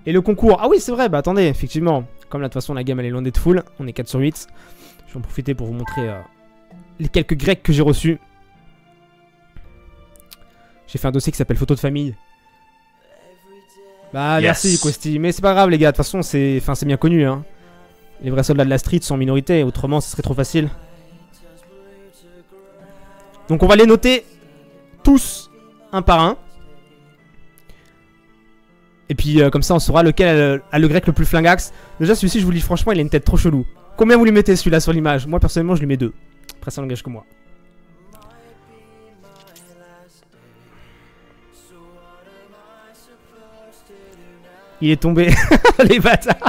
Et le concours. Ah oui, c'est vrai, bah attendez, effectivement. Comme là, de toute façon, la gamme elle est loin d'être full. On est 4 sur 8. Je vais en profiter pour vous montrer les quelques grecs que j'ai reçus. J'ai fait un dossier qui s'appelle photo de famille. Bah merci Questi, mais c'est pas grave les gars, de toute façon c'est bien connu hein. Les vrais soldats de la street sont en minorité, autrement ce serait trop facile. Donc on va les noter tous un par un. Et puis comme ça on saura lequel a le grec le plus flingax. Déjà celui-ci je vous le dis franchement il a une tête trop chelou. Combien vous lui mettez celui-là sur l'image? Moi personnellement je lui mets 2. Après ça n'engage que moi. Il est tombé. Les bâtards.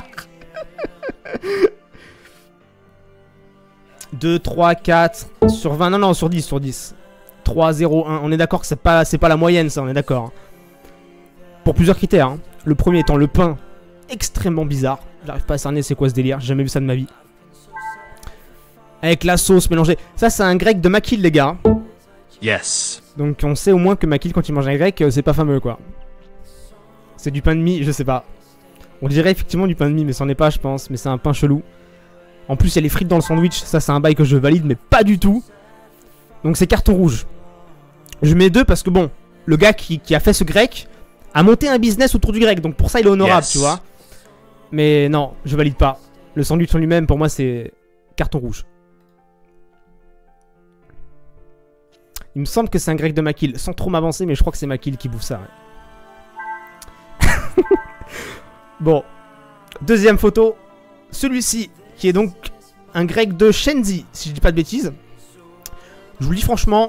2, 3, 4 sur 20. Non, non, sur 10, sur 10. 3, 0, 1. On est d'accord que c'est pas la moyenne, ça, on est d'accord. Pour plusieurs critères. Hein. Le premier étant le pain extrêmement bizarre. J'arrive pas à cerner c'est quoi ce délire. J'ai jamais vu ça de ma vie. Avec la sauce mélangée. Ça, c'est un grec de Makil, les gars. Yes. Donc, on sait au moins que Makil, quand il mange un grec, c'est pas fameux, quoi. C'est du pain de mie, je sais pas. On dirait effectivement du pain de mie, mais c'en est pas, je pense. Mais c'est un pain chelou. En plus, il y a les frites dans le sandwich. Ça, c'est un bail que je valide, mais pas du tout. Donc, c'est carton rouge. Je mets 2 parce que, bon, le gars qui a fait ce grec a monté un business autour du grec. Donc, pour ça, il est honorable, tu vois. Mais non, je valide pas. Le sandwich en lui-même, pour moi, c'est carton rouge. Il me semble que c'est un grec de Makil. Sans trop m'avancer, mais je crois que c'est Makil qui bouffe ça. Ouais. Bon, deuxième photo, celui-ci qui est donc un grec de Shenzi, si je dis pas de bêtises. Je vous le dis franchement,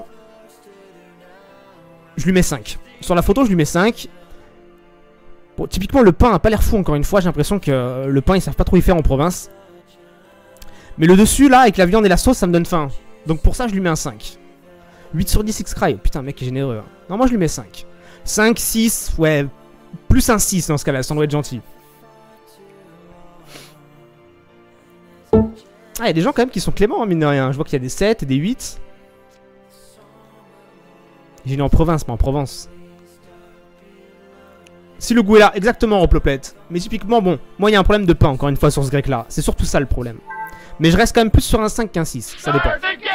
je lui mets 5. Sur la photo, je lui mets 5. Bon, typiquement, le pain a pas l'air fou, encore une fois. J'ai l'impression que le pain, ils savent pas trop y faire en province. Mais le dessus, là, avec la viande et la sauce, ça me donne faim. Donc pour ça, je lui mets un 5. 8 sur 10 X-Cry. Putain, mec est généreux. Hein. Non, moi, je lui mets 5. 5, 6, ouais... Plus un 6 dans ce cas-là, ça doit être gentil. Ah, il y a des gens quand même qui sont cléments, hein, mine de rien. Je vois qu'il y a des 7 et des 8. J'ai né en province, pas en Provence. Si le goût est là, exactement, Roplopette. Mais typiquement, bon, moi il y a un problème de pain, encore une fois, sur ce grec-là. C'est surtout ça le problème. Mais je reste quand même plus sur un 5 qu'un 6. Ça dépend.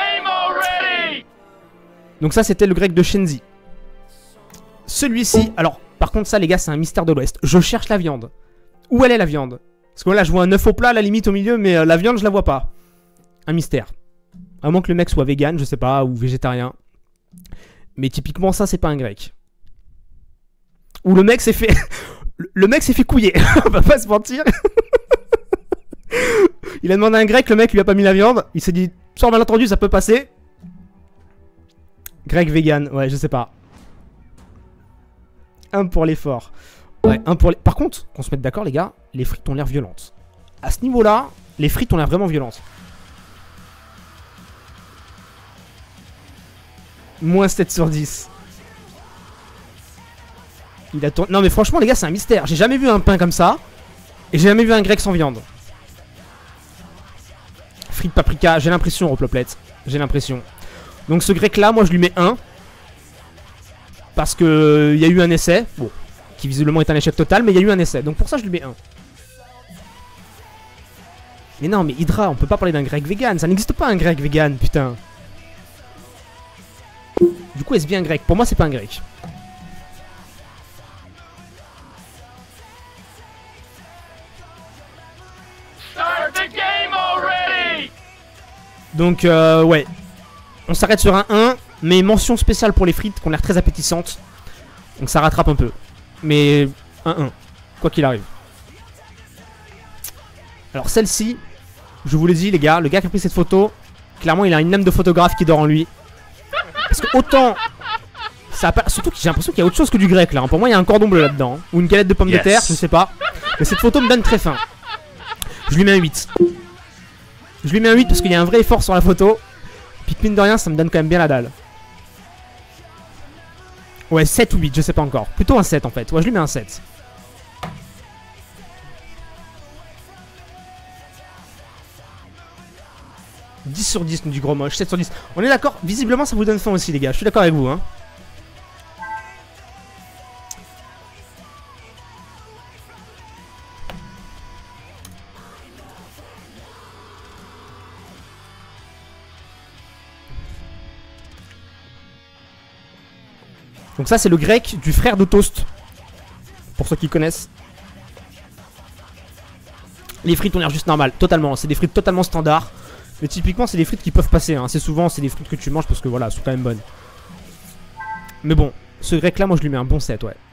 Donc ça, c'était le grec de Shenzi. Celui-ci, alors... Par contre, ça, les gars, c'est un mystère de l'Ouest. Je cherche la viande. Où elle est, la viande? Parce que là, je vois un œuf au plat, à la limite, au milieu, mais la viande, je la vois pas. Un mystère. À moins que le mec soit vegan, je sais pas, ou végétarien. Mais typiquement, ça, c'est pas un grec. Ou le mec s'est fait... le mec s'est fait couiller. On va pas se mentir. Il a demandé à un grec, le mec lui a pas mis la viande. Il s'est dit, sans malentendu, ça peut passer. Grec vegan, ouais, je sais pas. Un pour l'effort. Ouais, un pour les... Par contre, qu'on se mette d'accord, les gars, les frites ont l'air violentes. À ce niveau-là, les frites ont l'air vraiment violentes. Moins 7 sur 10. Il a tourné... Non, mais franchement, les gars, c'est un mystère. J'ai jamais vu un pain comme ça. Et j'ai jamais vu un grec sans viande. Frites paprika, j'ai l'impression, Roplopette. J'ai l'impression. Donc, ce grec-là, moi, je lui mets 1. Parce que il y a eu un essai, bon, qui visiblement est un échec total, mais il y a eu un essai. Donc pour ça, je lui mets 1. Mais non, mais Hydra, on peut pas parler d'un grec vegan. Ça n'existe pas un grec vegan, putain. Du coup, est-ce bien un grec? Pour moi, c'est pas un grec. Donc, ouais. On s'arrête sur un 1. Mais mention spéciale pour les frites qui ont l'air très appétissantes. Donc ça rattrape un peu. Mais 1-1. Quoi qu'il arrive. Alors celle-ci, je vous l'ai dit les gars, le gars qui a pris cette photo, clairement il a une âme de photographe qui dort en lui. Parce que autant... Ça a pas... Surtout que j'ai l'impression qu'il y a autre chose que du grec là. Pour moi il y a un cordon bleu là-dedans. Ou une galette de pommes de terre, je ne sais pas. Mais cette photo me donne très faim. Je lui mets un 8. Je lui mets un 8 parce qu'il y a un vrai effort sur la photo. Puis mine de rien ça me donne quand même bien la dalle. Ouais, 7 ou 8, je sais pas encore. Plutôt un 7 en fait. Ouais, je lui mets un 7. « 10 sur 10, nous du gros moche. 7 sur 10. On est d'accord? Visiblement, ça vous donne faim aussi, les gars. Je suis d'accord avec vous, hein. Donc ça c'est le grec du frère de Toast. Pour ceux qui connaissent. Les frites ont l'air juste normales, totalement. C'est des frites totalement standards. Mais typiquement c'est des frites qui peuvent passer. Assez souvent c'est des frites que tu manges parce que voilà, elles sont quand même bonnes. Mais bon, ce grec là moi je lui mets un bon 7, ouais.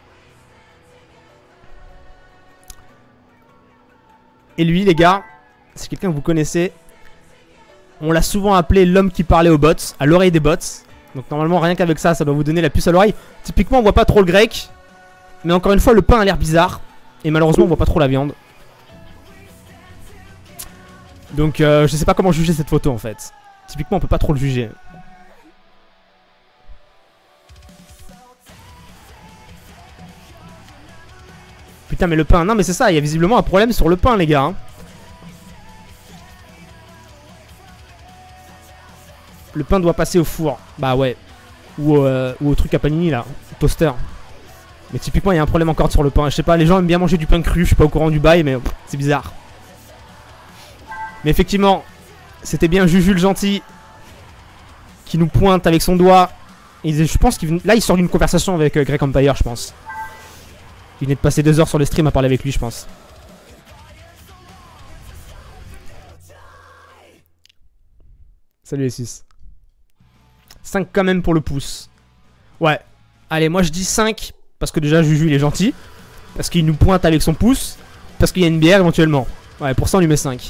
Et lui les gars, c'est quelqu'un que vous connaissez. On l'a souvent appelé l'homme qui parlait aux bots, à l'oreille des bots. Donc normalement rien qu'avec ça, ça doit vous donner la puce à l'oreille. Typiquement on voit pas trop le grec. Mais encore une fois le pain a l'air bizarre. Et malheureusement on voit pas trop la viande. Donc je sais pas comment juger cette photo en fait. Typiquement on peut pas trop le juger. Putain mais le pain, non mais c'est ça, il y a visiblement un problème sur le pain les gars hein. Le pain doit passer au four. Bah ouais. Ou au truc à panini là, toaster. Mais typiquement il y a un problème encore sur le pain. Je sais pas, les gens aiment bien manger du pain cru, je suis pas au courant du bail mais c'est bizarre. Mais effectivement, c'était bien Juju le gentil qui nous pointe avec son doigt. Et je pense qu'il là il sort d'une conversation avec Greg Empire je pense. Il venait de passer 2 heures sur le stream à parler avec lui je pense. Salut les 6. 5 quand même pour le pouce. Ouais. Allez moi je dis 5. Parce que déjà Juju il est gentil. Parce qu'il nous pointe avec son pouce. Parce qu'il y a une bière éventuellement. Ouais pour ça on lui met 5.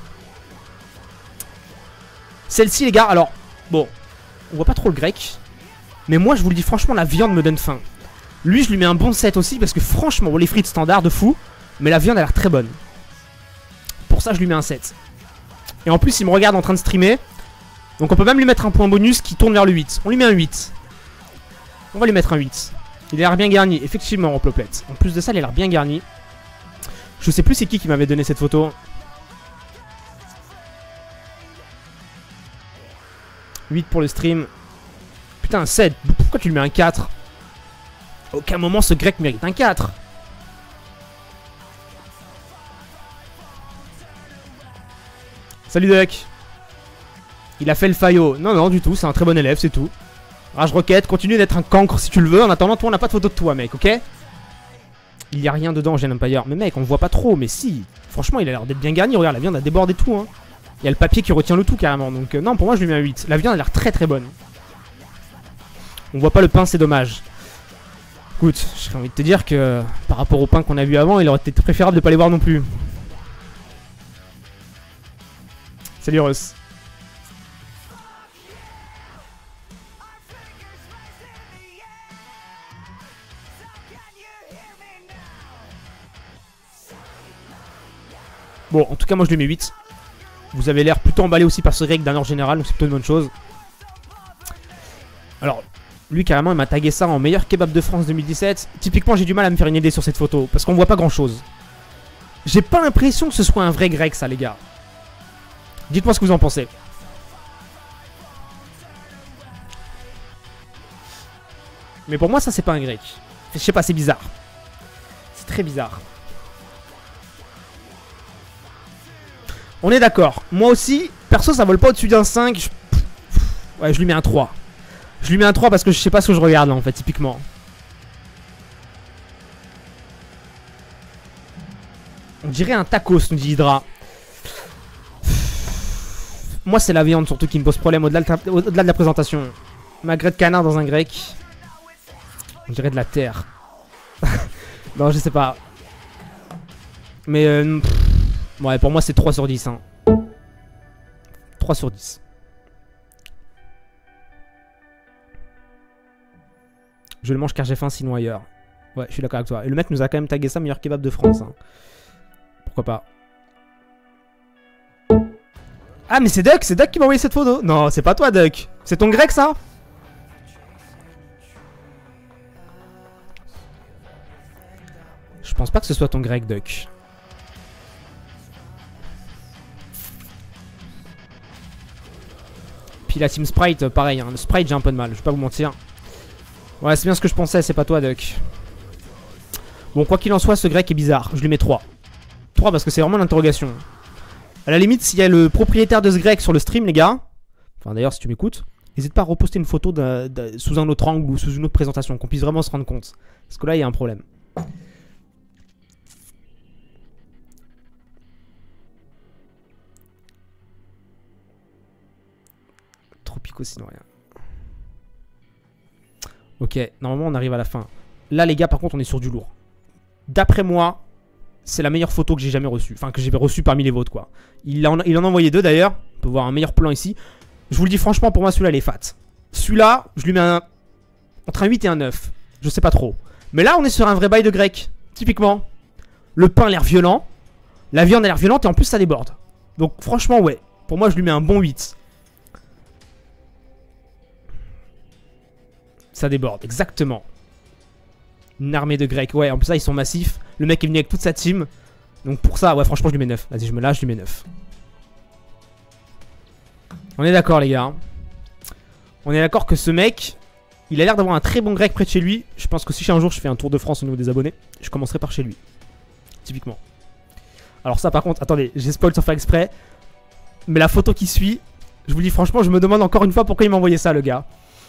Celle-ci les gars, alors bon, on voit pas trop le grec. Mais moi je vous le dis franchement la viande me donne faim. Lui je lui mets un bon 7 aussi. Parce que franchement bon, les frites standard de fou. Mais la viande a l'air très bonne. Pour ça je lui mets un 7. Et en plus il me regarde en train de streamer. Donc on peut même lui mettre un point bonus qui tourne vers le 8. On lui met un 8. On va lui mettre un 8. Il a l'air bien garni, effectivement, Roplopette. En plus de ça, il a l'air bien garni. Je sais plus c'est qui m'avait donné cette photo. 8 pour le stream. Putain, un 7. Pourquoi tu lui mets un 4? À aucun moment ce grec mérite un 4. Salut Duck. Il a fait le faillot. Non, non, du tout. C'est un très bon élève, c'est tout. Rage Rocket, continue d'être un cancre si tu le veux. En attendant, toi, on n'a pas de photo de toi, mec, ok? Il y a rien dedans, Gen Empire. Mais mec, on voit pas trop, mais si. Franchement, il a l'air d'être bien garni. Regarde, la viande a débordé tout, hein. Il y a le papier qui retient le tout, carrément. Donc, non, pour moi, je lui mets un 8. La viande a l'air très très bonne. On voit pas le pain, c'est dommage. Écoute, j'ai envie de te dire que par rapport au pain qu'on a vu avant, il aurait été préférable de pas les voir non plus. Salut Russ. Bon, en tout cas, moi je lui mets 8. Vous avez l'air plutôt emballé aussi par ce grec d'un ordre général, donc c'est plutôt une bonne chose. Alors, lui carrément, il m'a tagué ça en meilleur kebab de France 2017. Typiquement, j'ai du mal à me faire une idée sur cette photo, parce qu'on voit pas grand chose. J'ai pas l'impression que ce soit un vrai grec, ça, les gars. Dites-moi ce que vous en pensez. Mais pour moi, ça, c'est pas un grec. Je sais pas, c'est bizarre. C'est très bizarre. On est d'accord. Moi aussi, perso, ça vole pas au-dessus d'un 5. Ouais, je lui mets un 3. Je lui mets un 3 parce que je sais pas ce que je regarde là, en fait, typiquement. On dirait un tacos, nous dit Hydra. Moi, c'est la viande surtout qui me pose problème au-delà de la présentation. Magret de canard dans un grec. On dirait de la terre. Non, je sais pas. Mais ouais, pour moi c'est 3 sur 10 hein. 3 sur 10. Je le mange car j'ai faim, sinon ailleurs. Ouais, je suis d'accord avec toi. Et le mec nous a quand même tagué ça meilleur kebab de France hein. Pourquoi pas. Ah mais c'est Duck qui m'a envoyé cette photo. Non, c'est pas toi Duck. C'est ton grec ça? Je pense pas que ce soit ton grec Duck. Puis la team Sprite, pareil, hein. Le Sprite j'ai un peu de mal, je vais pas vous mentir. Ouais, c'est bien ce que je pensais, c'est pas toi Duck. Bon, quoi qu'il en soit, ce grec est bizarre, je lui mets 3. 3 parce que c'est vraiment l'interrogation. À la limite, s'il y a le propriétaire de ce grec sur le stream, les gars. Enfin d'ailleurs, si tu m'écoutes, n'hésite pas à reposter une photo sous un autre angle ou sous une autre présentation, qu'on puisse vraiment se rendre compte. Parce que là, il y a un problème. Tropico sinon rien. Ok, normalement on arrive à la fin. Là les gars par contre on est sur du lourd. D'après moi, c'est la meilleure photo que j'ai jamais reçue. Enfin que j'ai reçue parmi les vôtres quoi. Il en a envoyé 2 d'ailleurs. On peut voir un meilleur plan ici. Je vous le dis franchement, pour moi celui-là il est fat. Celui-là, je lui mets entre un 8 et un 9. Je sais pas trop. Mais là on est sur un vrai bail de grec. Typiquement. Le pain a l'air violent. La viande a l'air violente et en plus ça déborde. Donc franchement ouais. Pour moi je lui mets un bon 8. Ça déborde, exactement. Une armée de Grecs, ouais, en plus ça ils sont massifs. Le mec est venu avec toute sa team. Donc pour ça, ouais, franchement je lui mets 9. Vas-y, je me lâche, je lui mets 9. On est d'accord les gars. On est d'accord que ce mec, il a l'air d'avoir un très bon grec près de chez lui. Je pense que si un jour je fais un tour de France au niveau des abonnés, je commencerai par chez lui. Typiquement. Alors ça par contre, attendez, j'ai spoil sans faire exprès. Mais la photo qui suit, je vous dis franchement, je me demande encore une fois pourquoi il m'a envoyé ça le gars.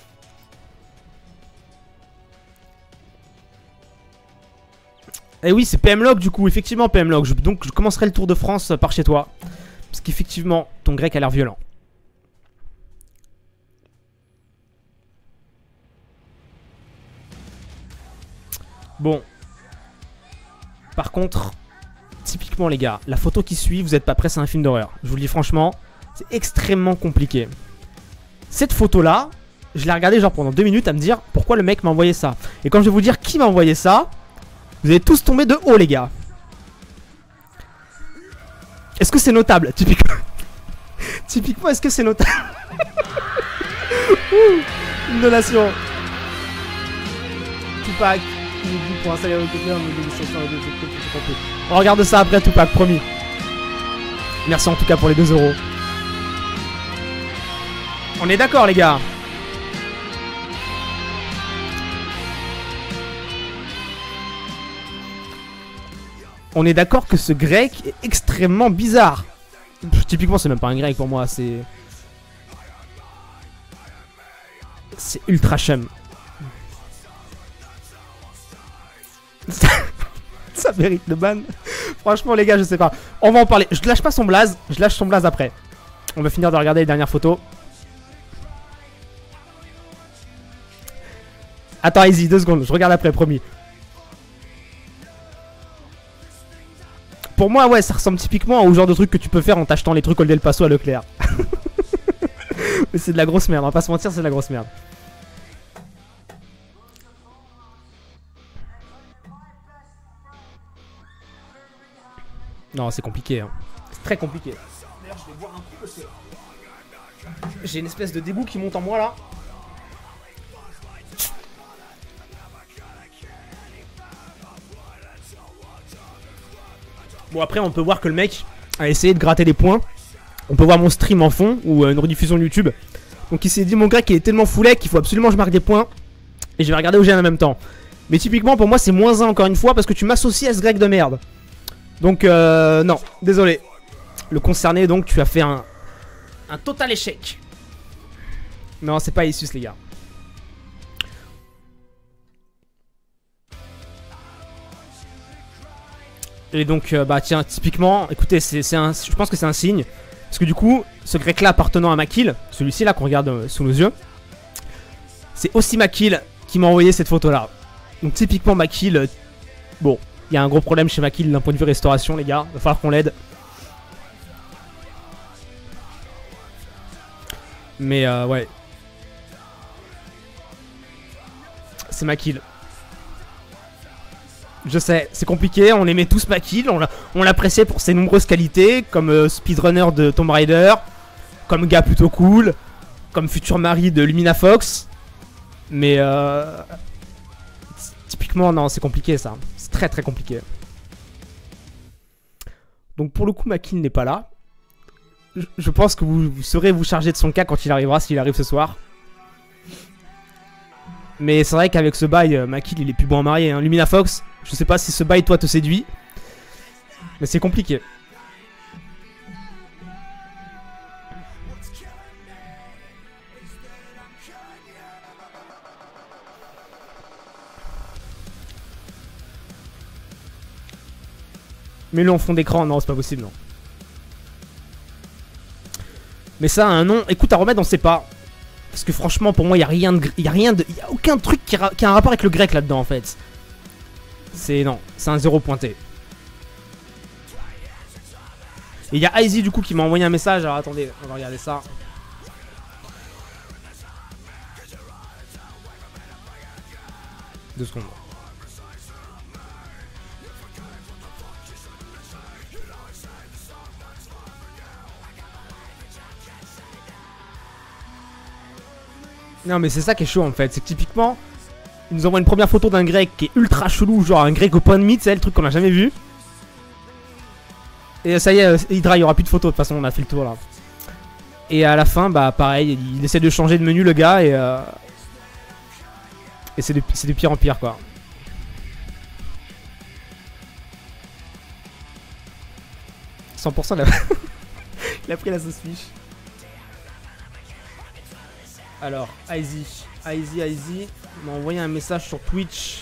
Et oui, c'est PMLog du coup, effectivement PMLog. Donc je commencerai le Tour de France par chez toi. Parce qu'effectivement, ton grec a l'air violent. Bon. Par contre, typiquement les gars, la photo qui suit, vous n'êtes pas prêts, c'est un film d'horreur. Je vous le dis franchement, c'est extrêmement compliqué. Cette photo-là, je l'ai regardée genre pendant 2 minutes à me dire pourquoi le mec m'a envoyé ça. Et quand je vais vous dire qui m'a envoyé ça... Vous allez tous tomber de haut les gars. Est-ce que c'est notable? Typiquement, typiquement est-ce que c'est notable? Une donation. Tupac. Pour installer le on regarde ça après Tupac, promis. Merci en tout cas pour les 2 €. On est d'accord les gars. On est d'accord que ce grec est extrêmement bizarre. Typiquement, c'est même pas un grec pour moi, c'est... C'est ultra chum. Ça mérite le ban. Franchement, les gars, je sais pas. On va en parler. Je lâche pas son blaze, je lâche son blaze après. On va finir de regarder les dernières photos. Attends, easy, 2 secondes, je regarde après, promis. Pour moi, ouais, ça ressemble typiquement au genre de truc que tu peux faire en t'achetant les trucs Old El Paso à Leclerc. Mais c'est de la grosse merde, on va pas se mentir, c'est de la grosse merde. Non, c'est compliqué, hein. C'est très compliqué. D'ailleurs, je vais boire un coup parce que j'ai une espèce de dégoût qui monte en moi là. Bon après on peut voir que le mec a essayé de gratter des points. On peut voir mon stream en fond ou une rediffusion de YouTube. Donc il s'est dit mon grec il est tellement foulé qu'il faut absolument que je marque des points. Et je vais regarder OGN en même temps. Mais typiquement pour moi c'est -1 encore une fois parce que tu m'associes à ce grec de merde. Donc non, désolé. Le concerné donc tu as fait un total échec. Non c'est pas Issus les gars. Et donc, bah tiens, typiquement, écoutez, je pense que c'est un signe. Parce que du coup, ce grec-là appartenant à Makil, celui-ci là qu'on regarde sous nos yeux, c'est aussi Makil qui m'a envoyé cette photo-là. Donc typiquement Makil, bon, il y a un gros problème chez Makil d'un point de vue restauration, les gars. Va falloir qu'on l'aide. Mais ouais. C'est Makil. Je sais, c'est compliqué, on aimait tous Makil, on l'appréciait pour ses nombreuses qualités, comme speedrunner de Tomb Raider, comme gars plutôt cool, comme futur mari de Lumina Fox. Mais typiquement, non, c'est compliqué ça. C'est très très compliqué. Donc pour le coup, Makil n'est pas là. Je pense que vous saurez vous charger de son cas quand il arrivera, s'il arrive ce soir. Mais c'est vrai qu'avec ce bail, Makil il est plus bon à marier. Hein. Lumina Fox, je sais pas si ce bail toi te séduit. Mais c'est compliqué. Mets-le en fond d'écran. Non, c'est pas possible, non. Mais ça a un nom. Écoute, à remettre, on sait pas. Parce que franchement, pour moi, il y a rien de... Il y a aucun truc qui a un rapport avec le grec là-dedans, en fait. C'est... Non, c'est un 0 pointé. Et il y a Izzy, du coup, qui m'a envoyé un message. Alors, attendez, on va regarder ça. Deux secondes. Non mais c'est ça qui est chaud en fait, c'est que typiquement ils nous envoient une première photo d'un grec qui est ultra chelou, genre un grec au pain de mie, c'est le truc qu'on a jamais vu. Et ça y est, Hydra, il y aura plus de photos, de toute façon on a fait le tour là. Et à la fin, bah pareil, il essaie de changer de menu le gars et c'est de pire en pire quoi. « 100% il a pris la sauce fiche. Alors, Izzy m'a envoyé un message sur Twitch.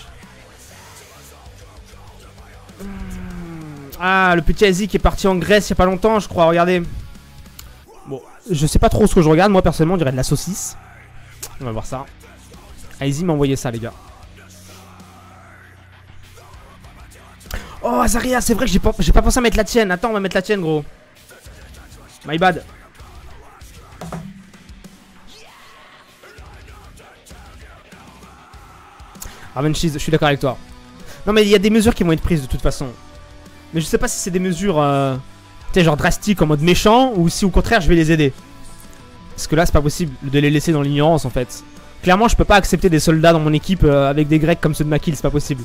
Ah, le petit Izzy qui est parti en Grèce il y a pas longtemps, je crois, regardez. Bon, je sais pas trop ce que je regarde, moi personnellement, on dirait de la saucisse. On va voir ça. Izzy m'a envoyé ça, les gars. Oh, Azaria, c'est vrai que j'ai pas pensé à mettre la tienne. Attends, on va mettre la tienne, gros. My bad. Raven Cheese, je suis d'accord avec toi. Non mais il y a des mesures qui vont être prises de toute façon. Mais je sais pas si c'est des mesures tu sais, genre drastiques en mode méchant, ou si au contraire je vais les aider. Parce que là c'est pas possible de les laisser dans l'ignorance en fait. Clairement je peux pas accepter des soldats dans mon équipe avec des grecs comme ceux de Makil, c'est pas possible.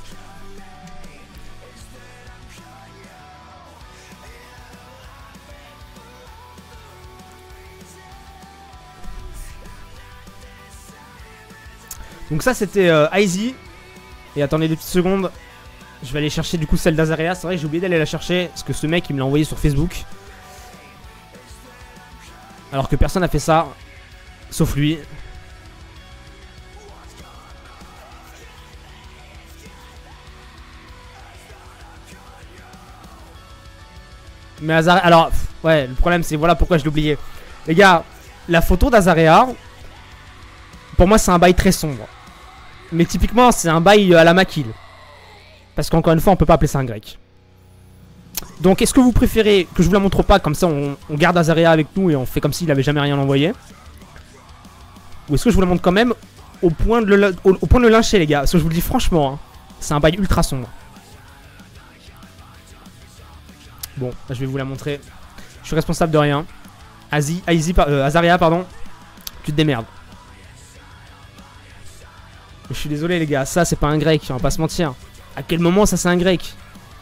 Donc ça c'était Izzy. Et attendez 2 petites secondes. Je vais aller chercher du coup celle d'Azaria. C'est vrai que j'ai oublié d'aller la chercher. Parce que ce mec il me l'a envoyé sur Facebook. Alors que personne n'a fait ça. Sauf lui. Mais Azaria... Alors, ouais, le problème c'est voilà pourquoi je l'ai oublié. Les gars, la photo d'Azaria... Pour moi c'est un bail très sombre. Mais typiquement c'est un bail à la Makil. Parce qu'encore une fois on peut pas appeler ça un grec. Donc est-ce que vous préférez que je vous la montre pas, comme ça on garde Azaria avec nous et on fait comme s'il avait jamais rien envoyé? Ou est-ce que je vous la montre quand même au point de le lyncher les gars? Parce que je vous le dis franchement, hein, c'est un bail ultra sombre. Bon, là, je vais vous la montrer. Je suis responsable de rien. Azaria pardon. Tu te démerdes. Je suis désolé les gars, ça c'est pas un grec, on va pas se mentir. À quel moment ça c'est un grec?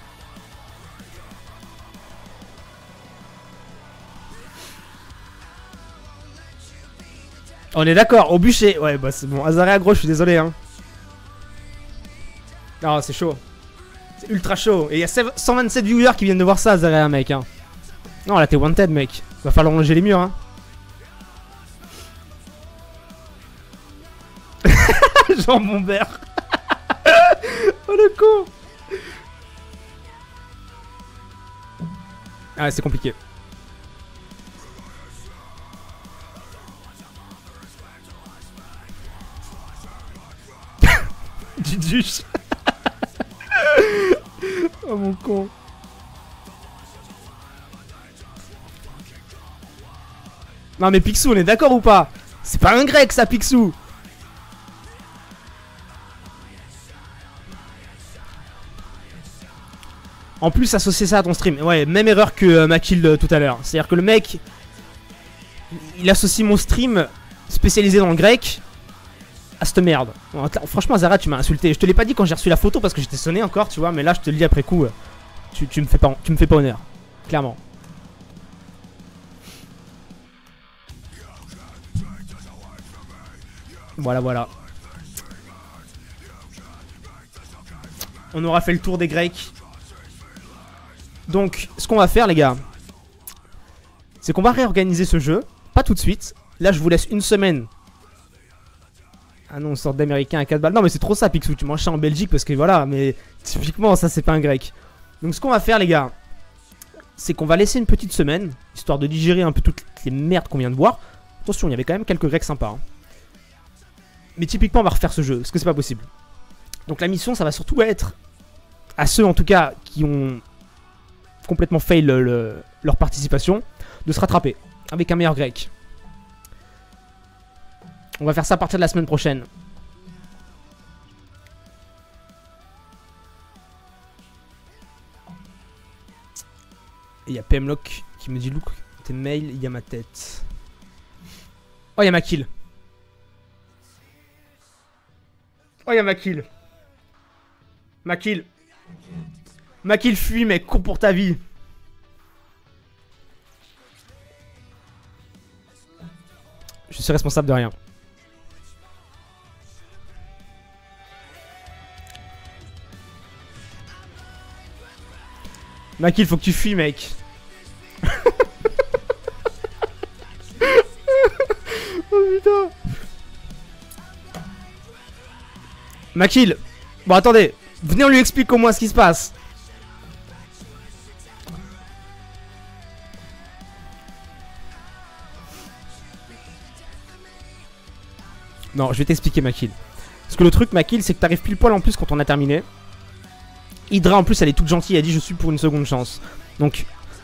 On est d'accord, au bûcher. Ouais bah c'est bon, Azaria gros, je suis désolé hein. Non c'est chaud. C'est ultra chaud. Et il y a 127 viewers qui viennent de voir ça Azaria mec hein. Non là t'es wanted mec. Va falloir longer les murs hein. Jean Bombert. Oh le con. Ah c'est compliqué. Du duche. Oh mon con. Non mais Picsou on est d'accord ou pas? C'est pas un grec ça Picsou. En plus associer ça à ton stream. Ouais, même erreur que Makil tout à l'heure. C'est-à-dire que le mec il associe mon stream spécialisé dans le grec à cette merde. Bon, franchement Zara tu m'as insulté. Je te l'ai pas dit quand j'ai reçu la photo parce que j'étais sonné encore tu vois. Mais là je te le dis après coup. Tu me fais pas honneur. Clairement. Voilà voilà. On aura fait le tour des Grecs. Donc, ce qu'on va faire, les gars, c'est qu'on va réorganiser ce jeu. Pas tout de suite. Là, je vous laisse une semaine. Ah non, une sorte d'américain à 4 balles. Non, mais c'est trop ça, Picsou. Tu manges ça en Belgique parce que voilà. Mais typiquement, ça, c'est pas un grec. Donc, ce qu'on va faire, les gars, c'est qu'on va laisser une petite semaine, histoire de digérer un peu toutes les merdes qu'on vient de voir. Attention, il y avait quand même quelques Grecs sympas. Hein. Mais typiquement, on va refaire ce jeu, parce que c'est pas possible. Donc la mission, ça va surtout être, à ceux en tout cas qui ont complètement fail leur participation, de se rattraper avec un meilleur grec. On va faire ça à partir de la semaine prochaine. Et il y a PMLock qui me dit Look, tes mails, il y a ma tête. Oh, il y a ma kill. Oh, il y a ma kill. Ma kill. Ma kill fuit, mec, cours pour ta vie. Je suis responsable de rien. Maki, il faut que tu fuis, mec. Oh putain. Makil. Bon, attendez. Venez, on lui explique au moins ce qui se passe. Non, je vais t'expliquer, Makil. Parce que le truc, Makil, c'est que t'arrives pile poil en plus quand on a terminé. Hydra en plus elle est toute gentille, elle dit je suis pour une seconde chance. Donc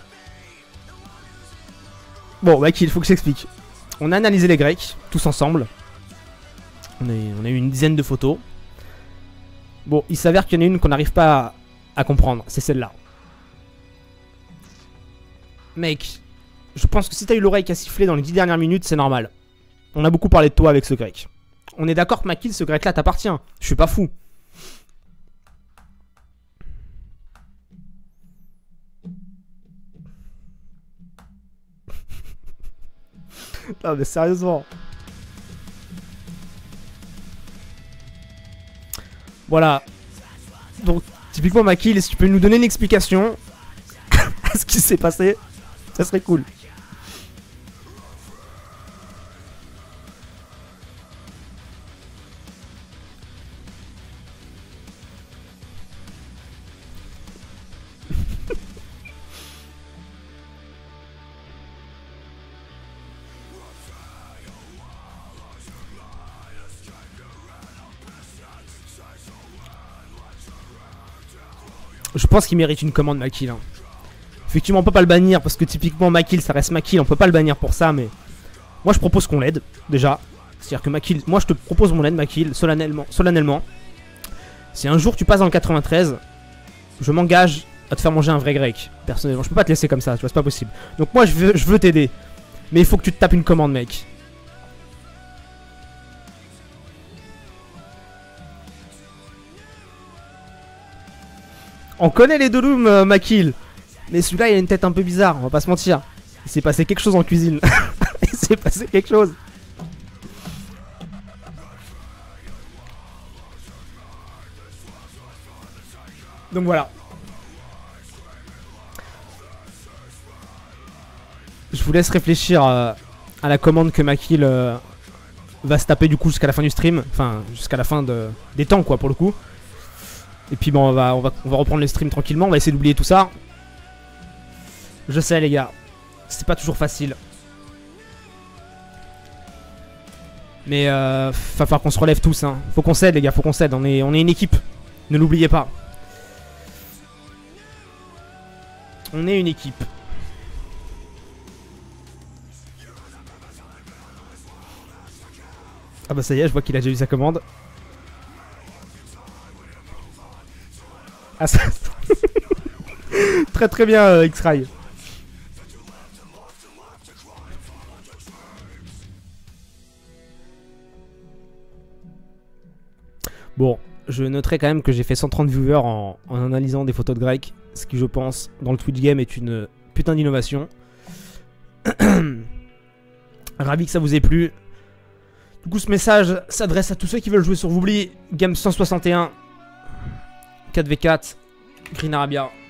bon bah il faut que j'explique. On a analysé les Grecs, tous ensemble. On a eu une dizaine de photos. Bon, il s'avère qu'il y en a une qu'on n'arrive pas à comprendre, c'est celle-là. Mec, je pense que si t'as eu l'oreille qui a sifflé dans les 10 dernières minutes, c'est normal. On a beaucoup parlé de toi avec ce grec. On est d'accord que Makil, ce grec là t'appartient. Je suis pas fou. Non mais sérieusement. Voilà. Donc typiquement Makil, si tu peux nous donner une explication à ce qui s'est passé, ça serait cool. Je pense qu'il mérite une commande Makil. Hein. Effectivement, on peut pas le bannir parce que typiquement Makil, ça reste Makil. On peut pas le bannir pour ça, mais moi je propose qu'on l'aide déjà. C'est-à-dire que Makil, moi je te propose mon aide Makil solennellement. Si un jour tu passes dans le 93, je m'engage à te faire manger un vrai grec. Personnellement, je peux pas te laisser comme ça, tu vois, c'est pas possible. Donc moi je veux t'aider, mais il faut que tu te tapes une commande, mec. On connaît les Dolum, Makil. Mais celui-là, il a une tête un peu bizarre, on va pas se mentir. Il s'est passé quelque chose en cuisine. Il s'est passé quelque chose. Donc voilà. Je vous laisse réfléchir à la commande que Makil va se taper du coup jusqu'à la fin du stream. Enfin, jusqu'à la fin des temps, quoi, pour le coup. Et puis bon, on va reprendre le stream tranquillement, on va essayer d'oublier tout ça. Je sais les gars, c'est pas toujours facile. Mais va falloir qu'on se relève tous, hein. Faut qu'on s'aide les gars, faut qu'on s'aide, on est une équipe. Ne l'oubliez pas. On est une équipe. Ah bah ça y est, je vois qu'il a déjà eu sa commande. Ah ça... très très bien X-Ray. Bon, je noterai quand même que j'ai fait 130 viewers en analysant des photos de Grec. Ce qui je pense dans le Twitch game est une putain d'innovation. Ravi que ça vous ait plu. Du coup ce message s'adresse à tous ceux qui veulent jouer sur Woobly. Game 161 4v4 Green Arabia.